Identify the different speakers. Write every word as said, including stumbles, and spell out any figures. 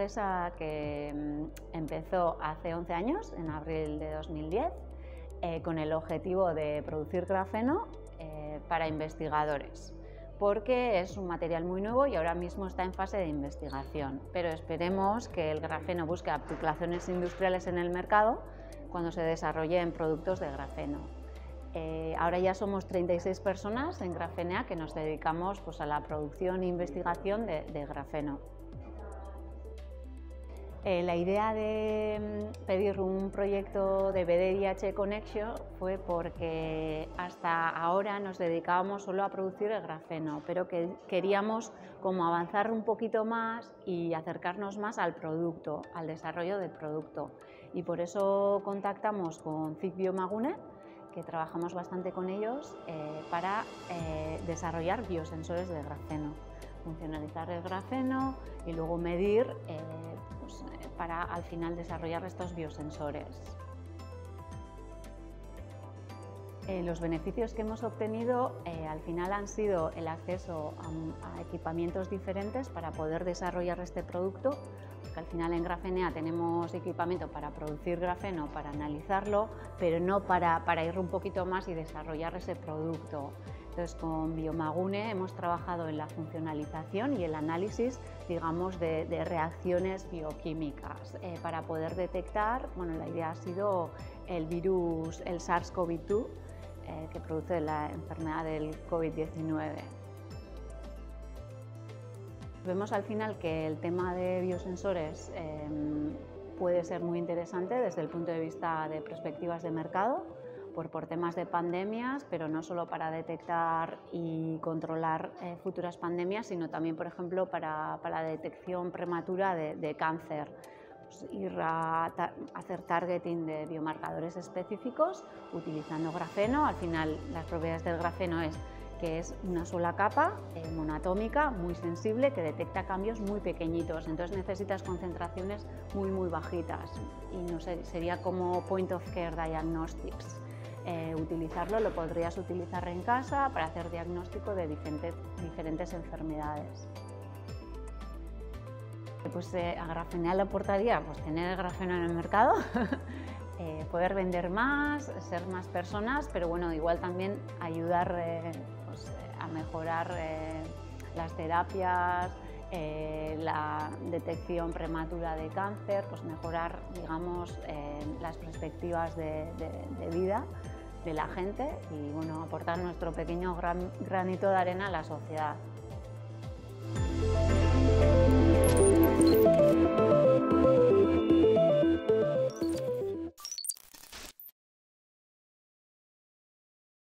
Speaker 1: empresa que empezó hace once años, en abril de dos mil diez, eh, con el objetivo de producir grafeno eh, para investigadores, porque es un material muy nuevo y ahora mismo está en fase de investigación, pero esperemos que el grafeno busque aplicaciones industriales en el mercado cuando se desarrollen productos de grafeno. Eh, ahora ya somos treinta y seis personas en Grafenea que nos dedicamos pues, a la producción e investigación de, de grafeno. Eh, la idea de pedir un proyecto de B D I H Connection fue porque hasta ahora nos dedicábamos solo a producir el grafeno, pero que queríamos como avanzar un poquito más y acercarnos más al producto, al desarrollo del producto. Y por eso contactamos con C I C Biomagune, que trabajamos bastante con ellos eh, para eh, desarrollar biosensores de grafeno, funcionalizar el grafeno y luego medir eh, pues, para al final desarrollar estos biosensores. Eh, los beneficios que hemos obtenido eh, al final han sido el acceso a, a equipamientos diferentes para poder desarrollar este producto, porque al final en Grafenea tenemos equipamiento para producir grafeno, para analizarlo, pero no para, para ir un poquito más y desarrollar ese producto. Entonces, con Biomagune hemos trabajado en la funcionalización y el análisis, digamos, de, de reacciones bioquímicas eh, para poder detectar, bueno, la idea ha sido el virus, el SARS CoV dos, eh, que produce la enfermedad del COVID diecinueve. Vemos al final que el tema de biosensores eh, puede ser muy interesante desde el punto de vista de perspectivas de mercado, por, por temas de pandemias, pero no solo para detectar y controlar eh, futuras pandemias, sino también, por ejemplo, para, para la detección prematura de, de cáncer. Pues ir a ta hacer targeting de biomarcadores específicos utilizando grafeno. Al final, las propiedades del grafeno es que es una sola capa eh, monoatómica, muy sensible, que detecta cambios muy pequeñitos, entonces necesitas concentraciones muy muy bajitas y no sé, sería como point of care diagnostics. Eh, utilizarlo lo podrías utilizar en casa para hacer diagnóstico de diferentes, diferentes enfermedades. Pues eh, a Grafenea le aportaría pues, tener el grafeno en el mercado, eh, poder vender más, ser más personas, pero bueno, igual también ayudar eh, pues, a mejorar eh, las terapias, eh, la detección prematura de cáncer, pues mejorar, digamos, eh, las perspectivas de, de, de vida de la gente y bueno, aportar nuestro pequeño gran, granito de arena a la sociedad.